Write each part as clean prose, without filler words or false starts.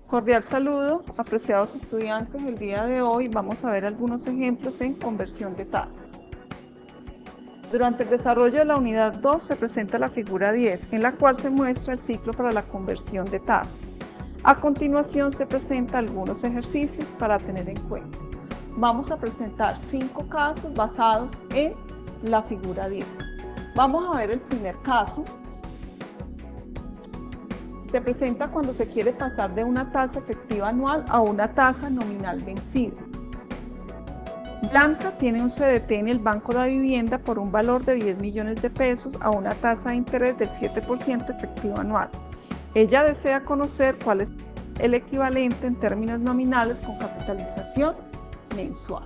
Cordial saludo, apreciados estudiantes. El día de hoy vamos a ver algunos ejemplos en conversión de tasas. Durante el desarrollo de la unidad 2 se presenta la figura 10, en la cual se muestra el ciclo para la conversión de tasas. A continuación se presentan algunos ejercicios para tener en cuenta. Vamos a presentar 5 casos basados en la figura 10. Vamos a ver el primer caso. Se presenta cuando se quiere pasar de una tasa efectiva anual a una tasa nominal vencida. Blanca tiene un CDT en el Banco de la Vivienda por un valor de 10 millones de pesos a una tasa de interés del 7% efectivo anual. Ella desea conocer cuál es el equivalente en términos nominales con capitalización mensual.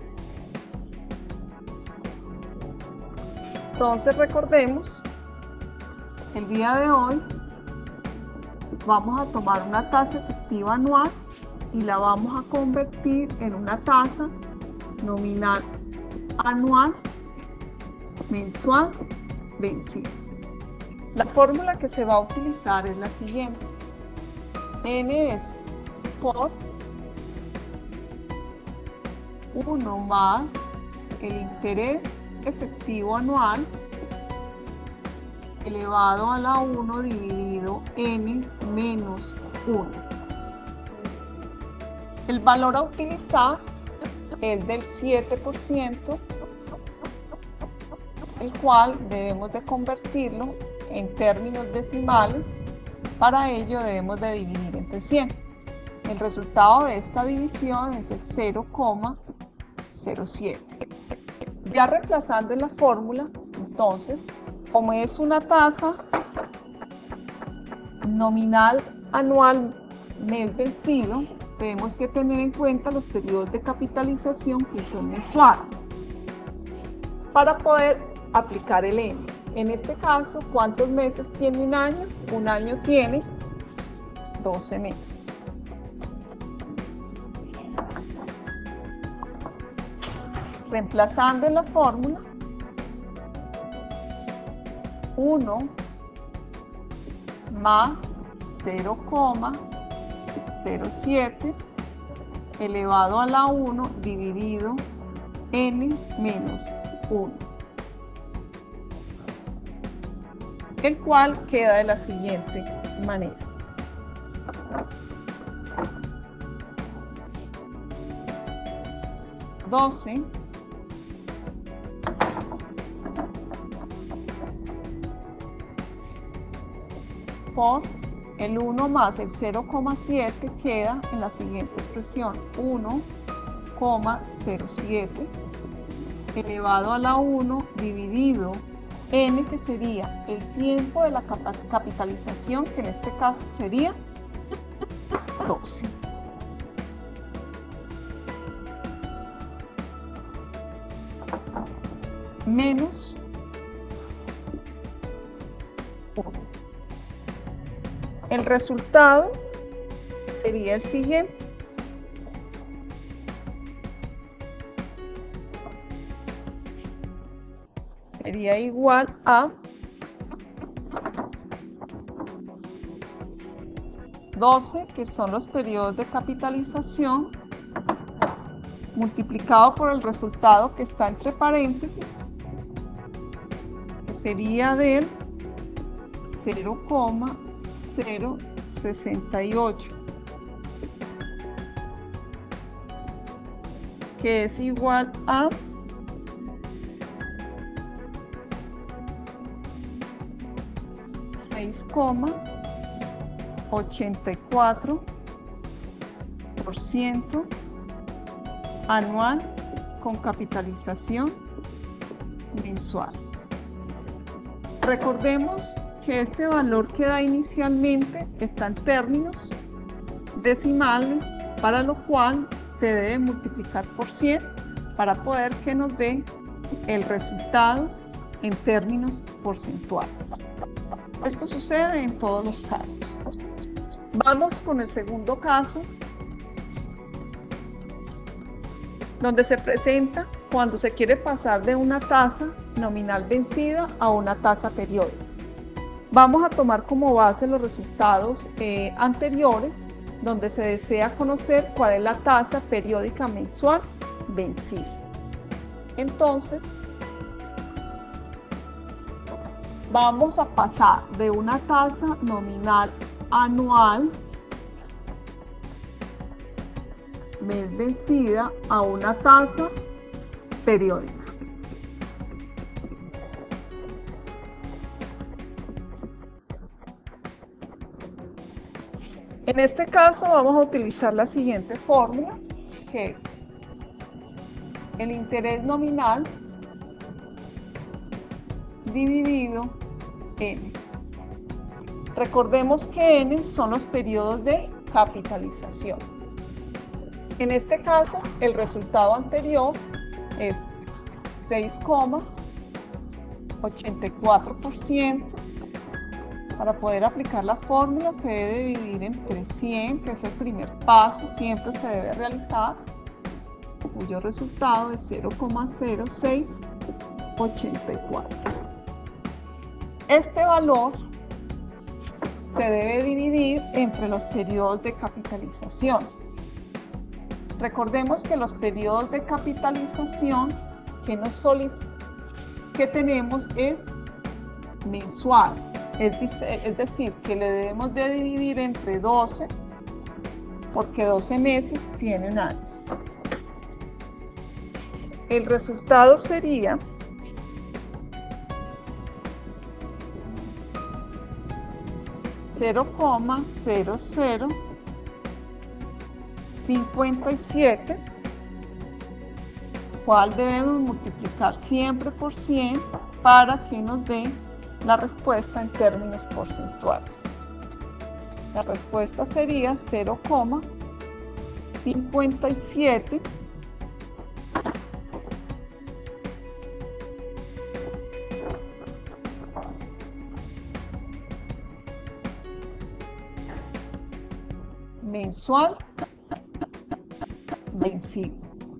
Entonces recordemos, el día de hoy vamos a tomar una tasa efectiva anual y la vamos a convertir en una tasa nominal anual mensual vencida. La fórmula que se va a utilizar es la siguiente. N es por 1 más el interés efectivo anual elevado a la 1 dividido n menos 1. El valor a utilizar es del 7%, el cual debemos de convertirlo en términos decimales. Para ello debemos de dividir entre 100. El resultado de esta división es el 0,07. Ya reemplazando en la fórmula, entonces, como es una tasa nominal anual mes vencido, tenemos que tener en cuenta los periodos de capitalización que son mensuales para poder aplicar el N. En este caso, ¿cuántos meses tiene un año? Un año tiene 12 meses. Reemplazando en la fórmula, 1 más 0,07 elevado a la 1 dividido n menos 1, el cual queda de la siguiente manera. $12 por el 1 más el 0,7 queda en la siguiente expresión, 1,07 elevado a la 1 dividido n, que sería el tiempo de la capitalización, que en este caso sería 12. Menos 1. El resultado sería el siguiente. Sería igual a 12, que son los periodos de capitalización, multiplicado por el resultado que está entre paréntesis, que sería del 0,068, que es igual a 6,84% anual con capitalización mensual. Recordemos que este valor que da inicialmente está en términos decimales, para lo cual se debe multiplicar por 100 para poder que nos dé el resultado en términos porcentuales. Esto sucede en todos los casos. Vamos con el segundo caso, donde se presenta cuando se quiere pasar de una tasa nominal vencida a una tasa periódica. Vamos a tomar como base los resultados anteriores donde se desea conocer cuál es la tasa periódica mensual vencida. Entonces, vamos a pasar de una tasa nominal anual mes vencida a una tasa periódica. En este caso vamos a utilizar la siguiente fórmula, que es el interés nominal dividido N. Recordemos que N son los periodos de capitalización. En este caso, el resultado anterior es 6,84%. Para poder aplicar la fórmula se debe dividir entre 100, que es el primer paso, siempre se debe realizar, cuyo resultado es 0,0684. Este valor se debe dividir entre los periodos de capitalización. Recordemos que los periodos de capitalización que tenemos es mensual. Es decir, que le debemos de dividir entre 12, porque 12 meses tiene un año. El resultado sería 0,0057, cual debemos multiplicar siempre por 100 para que nos dé la respuesta en términos porcentuales. La respuesta sería 0,57 mensual vencido.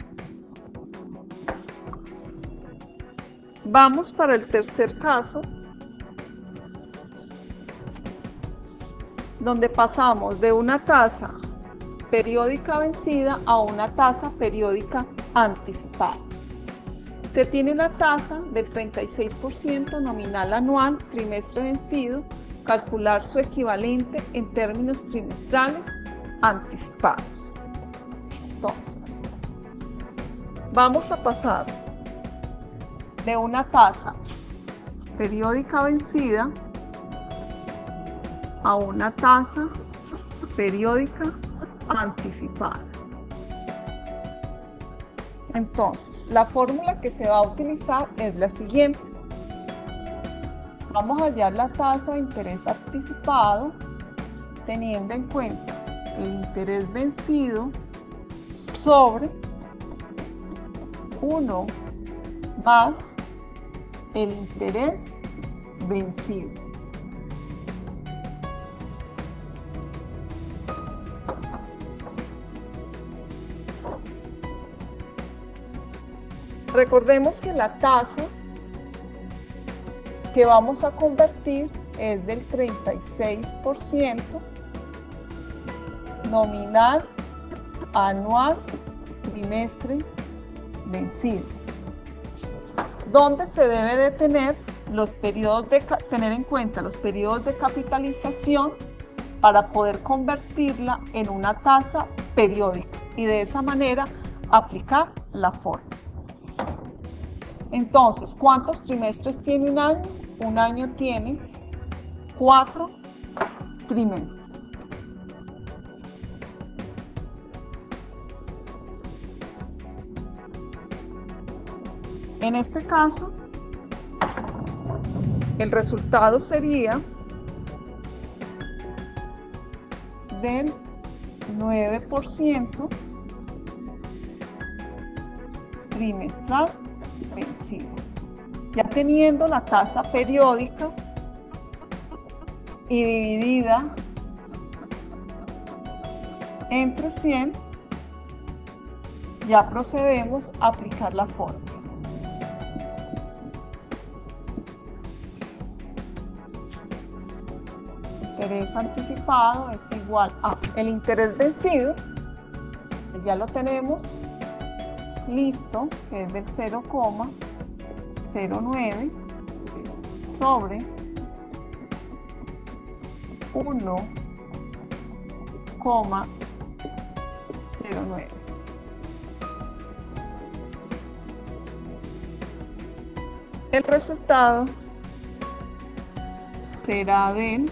Vamos para el tercer caso, donde pasamos de una tasa periódica vencida a una tasa periódica anticipada. Se tiene una tasa del 36% nominal anual, trimestre vencido, calcular su equivalente en términos trimestrales anticipados. Entonces, vamos a pasar de una tasa periódica vencida a una tasa periódica anticipada. Entonces, la fórmula que se va a utilizar es la siguiente. Vamos a hallar la tasa de interés anticipado teniendo en cuenta el interés vencido sobre 1 más el interés vencido. Recordemos que la tasa que vamos a convertir es del 36% nominal anual trimestre vencido, donde se debe de tener en cuenta los periodos de capitalización para poder convertirla en una tasa periódica y de esa manera aplicar la fórmula. Entonces, ¿cuántos trimestres tiene un año? Un año tiene 4 trimestres. En este caso, el resultado sería del 9% trimestral vencido. Ya teniendo la tasa periódica y dividida entre 100, ya procedemos a aplicar la fórmula. interés anticipado es igual a el interés vencido, que ya lo tenemos listo, que es del 0,09 sobre 1,09. El resultado será del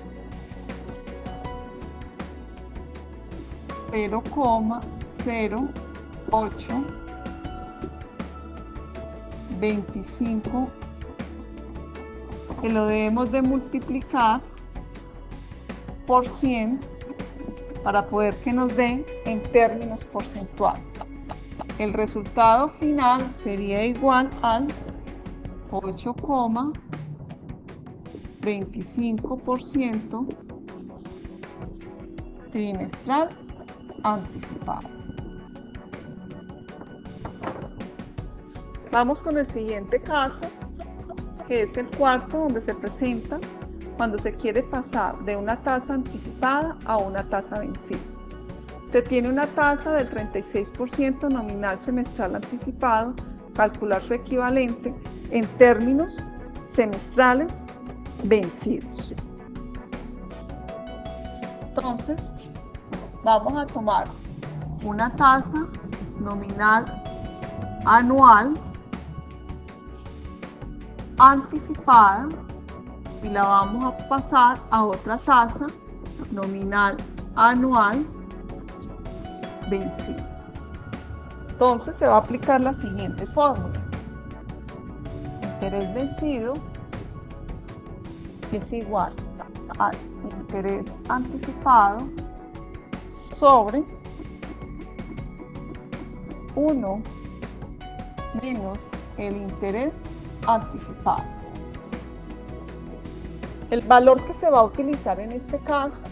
0,0825, que lo debemos de multiplicar por 100 para poder que nos den en términos porcentuales. El resultado final sería igual al 8,25% trimestral anticipado. Vamos con el siguiente caso, que es el cuarto, donde se presenta cuando se quiere pasar de una tasa anticipada a una tasa vencida. Se tiene una tasa del 36% nominal semestral anticipado, calcular su equivalente en términos semestrales vencidos. Entonces, vamos a tomar una tasa nominal anual anticipada y la vamos a pasar a otra tasa nominal anual vencida. Entonces se va a aplicar la siguiente fórmula. Interés vencido es igual al interés anticipado sobre 1 menos el interés anticipado. El valor que se va a utilizar en este caso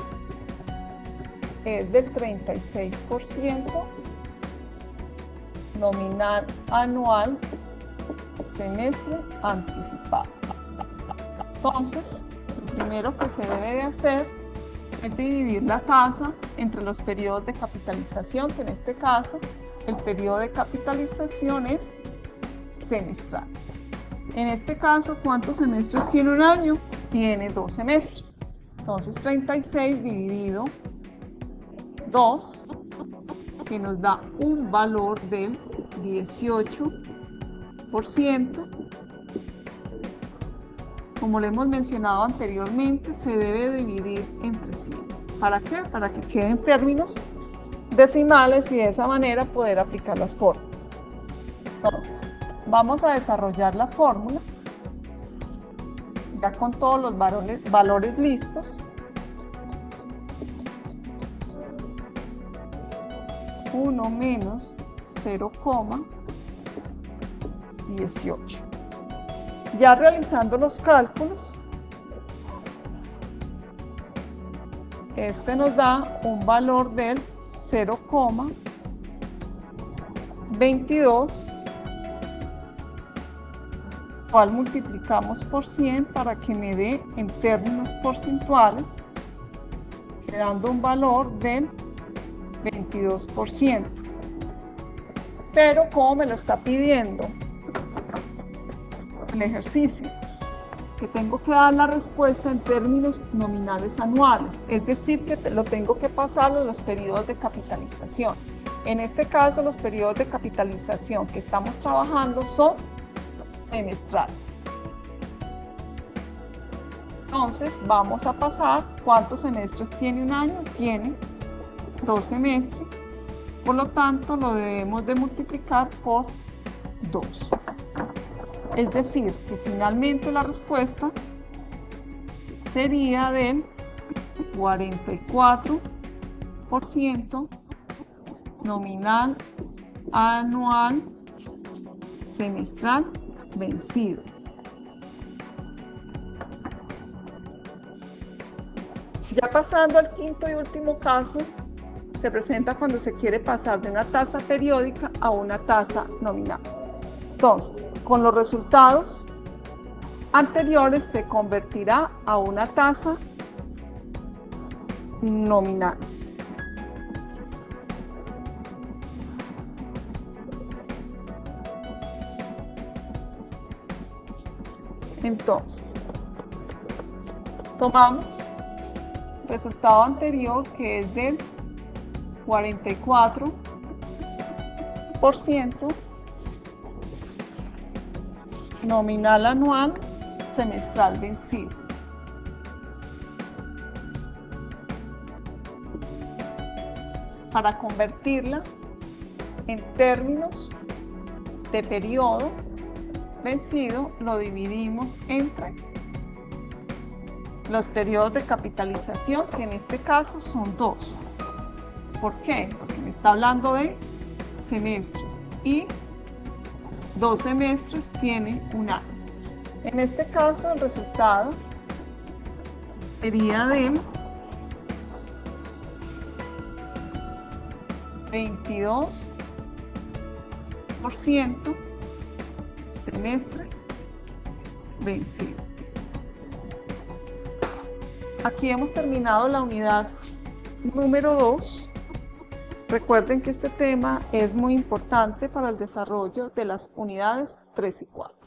es del 36% nominal anual semestre anticipado. Entonces, lo primero que se debe de hacer es dividir la tasa entre los periodos de capitalización, que en este caso el periodo de capitalización es semestral. En este caso, ¿cuántos semestres tiene un año? Tiene 2 semestres. Entonces 36 dividido 2, que nos da un valor del 18%. Como lo hemos mencionado anteriormente, se debe dividir entre 100. ¿Para qué? Para que queden términos decimales y de esa manera poder aplicar las fórmulas. Entonces, vamos a desarrollar la fórmula ya con todos los valores listos. 1 menos 0,18. Ya realizando los cálculos, este nos da un valor del 0,22, cual multiplicamos por 100 para que me dé en términos porcentuales, quedando un valor del 22%. Pero como me lo está pidiendo el ejercicio, que tengo que dar la respuesta en términos nominales anuales, es decir, que lo tengo que pasar a los periodos de capitalización. En este caso, los periodos de capitalización que estamos trabajando son semestrales. Entonces, vamos a pasar, ¿cuántos semestres tiene un año? Tiene 2 semestres, por lo tanto, lo debemos de multiplicar por 2. Es decir, que finalmente la respuesta sería del 44% nominal anual semestral vencido. Ya pasando al quinto y último caso, se presenta cuando se quiere pasar de una tasa periódica a una tasa nominal. Entonces, con los resultados anteriores se convertirá a una tasa nominal. Entonces, tomamos el resultado anterior, que es del 44% nominal anual semestral vencido. Para convertirla en términos de periodo vencido, lo dividimos entre los periodos de capitalización, que en este caso son 2. ¿Por qué? Porque me está hablando de semestres y 2 semestres tiene un año. En este caso, el resultado sería del 22% semestre vencido. Aquí hemos terminado la unidad número 2. Recuerden que este tema es muy importante para el desarrollo de las unidades 3 y 4.